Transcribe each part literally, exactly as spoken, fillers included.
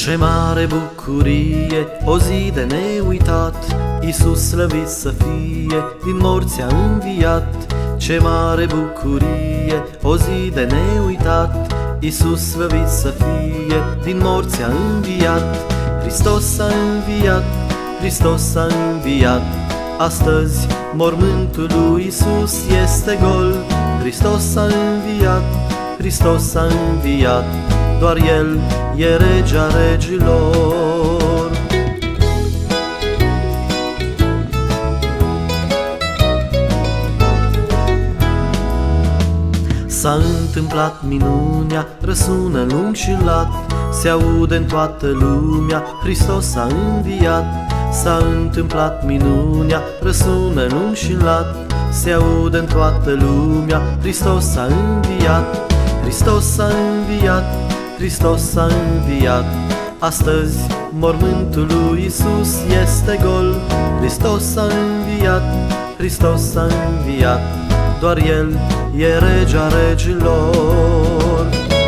Ce mare bucurie, o zi de neuitat, Iisus slăvit să fie, din morți a înviat. Ce mare bucurie, o zi de neuitat, Iisus slăvit să fie, din morți a înviat. Hristos a înviat, Hristos a înviat, astăzi mormântul lui Iisus este gol. Hristos a înviat, Hristos a înviat, doar El e regea regilor. S-a întâmplat minunea, răsună lung și lat, se aude în toată lumea, Hristos a înviat. S-a întâmplat minunea, răsună lung și lat, se aude în toată lumea, Hristos a înviat. Hristos a înviat, Hristos a înviat, astăzi mormântul lui Iisus este gol. Hristos a înviat, Hristos a înviat, doar El e regea regilor.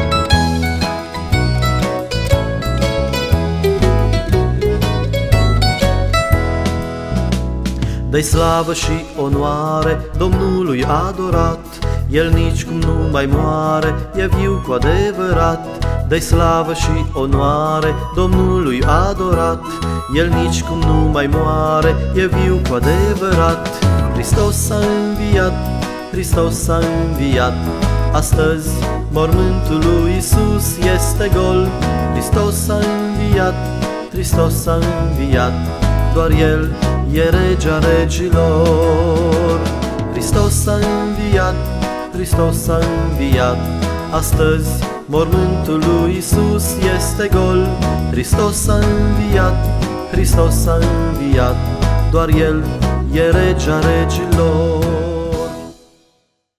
Dă-i slavă și onoare Domnului adorat, El nici cum nu mai moare, e viu cu adevărat. Dă-i slavă și onoare Domnului adorat, El nici cum nu mai moare, e viu cu adevărat. Hristos a înviat, Hristos a înviat, astăzi mormântul lui Iisus este gol. Hristos a înviat, Hristos a înviat, doar El e regea regilor. Hristos a înviat, Hristos a înviat, astăzi mormântul lui Iisus este gol. Hristos a înviat, Hristos a înviat, doar El e regea regilor.